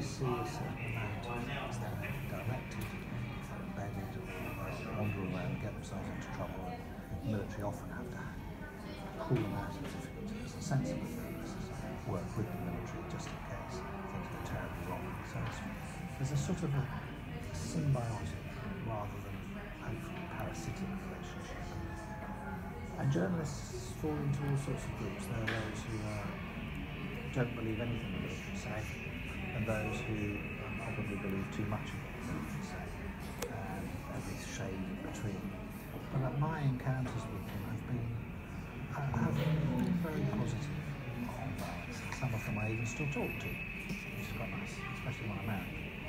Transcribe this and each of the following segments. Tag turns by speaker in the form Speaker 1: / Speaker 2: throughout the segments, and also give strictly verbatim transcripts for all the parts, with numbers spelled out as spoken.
Speaker 1: see a certain amount of things that are directed, if they're embedded or they wander around, get themselves into trouble, and the military often have to pull them out of difficulties. A sensible thing is to work with the military just in case things go terribly wrong. So it's, there's a sort of a symbiotic rather than hopefully parasitic relationship. And journalists fall into all sorts of groups. There are those who uh, don't believe anything the military say, and those who um, probably believe too much of what the military say, and every shade in between. But uh, my encounters with them have been uh, have been very positive on balance. Some of them I even still talk to, which is quite nice, especially when I'm out.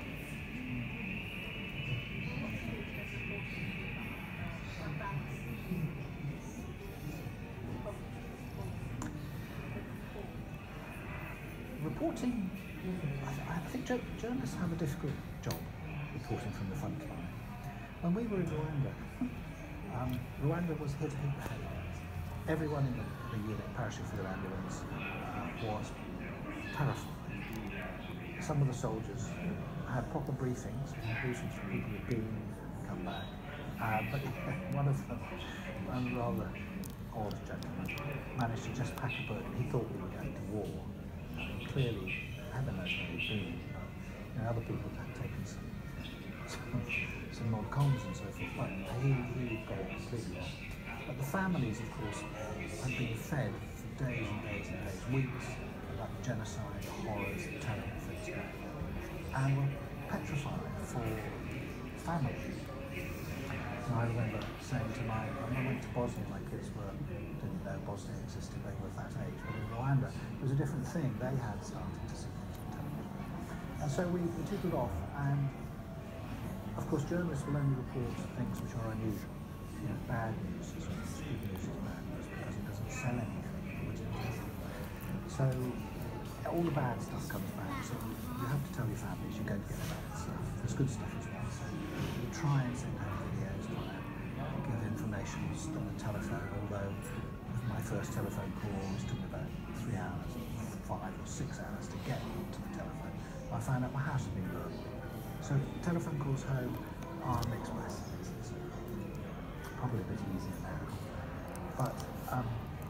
Speaker 1: Reporting, I, th I think journalists have a difficult job reporting from the front line. When we were in Rwanda, um, Rwanda was hit hit hard. Everyone in the, the unit, parachute field ambulance, uh, was terrified. Some of the soldiers had proper briefings, briefings from people who'd been, come back, uh, but one of them, one rather odd gentleman, managed to just pack a boat. He thought we were going to war. Clearly, heaven knows where he'd been. You know, other people had taken some, some, some non-coms and so forth, but he, he got it completely wrong. But the families, of course, had been fed for days and days and days, weeks, about the genocide, the horrors, the terrible things, and were petrified for families. And I remember saying to my, when I went to Bosnia, my kids were, didn't know Bosnia existed, they were of that age, but in Rwanda it was a different thing. They had started to see things on television. And so we, we took it off, and of course journalists will only report things which are unusual. You know, bad news is good news is bad news because it doesn't sell anything. So all the bad stuff comes back, so you have to tell your families you're going to get the bad stuff. There's good stuff as well, so we try and send out videos, try and give information on the telephone, although my first telephone call was took me about three hours, five or six hours to get to the telephone. I found out my house had been burned. So telephone calls home are mixed messages. It's probably a bit easier now. But um,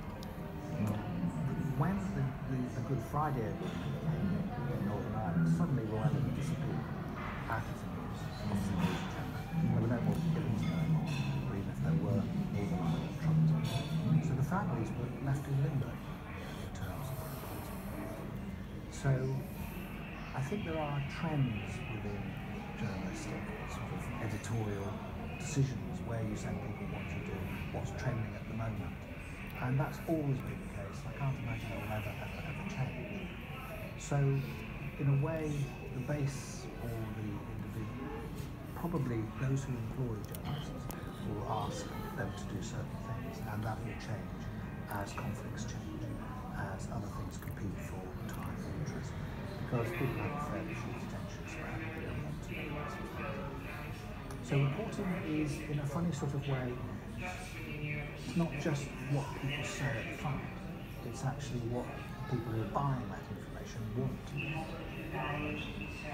Speaker 1: when the, the, the Good Friday agreement came in Northern Ireland, suddenly Rwanda disappeared out of the news, off the news agenda. There were no more killings going on, or even if there were, Northern Ireland troubles. So the families were left in limbo in terms of reporting. So I think there are trends within journalistic sort of editorial decisions where you send people what you do, what's trending at the moment. And that's always been the case. I can't imagine it will ever, ever, ever change. So in a way, the base or the individual, probably those who employ journalists will ask them to do certain things, and that will change as conflicts change, as other things compete for time and interest, because people have a fairly short attention span, they don't want to do lots of things. So reporting is, in a funny sort of way, it's not just what people say at the front, it's actually what people who are buying that information want.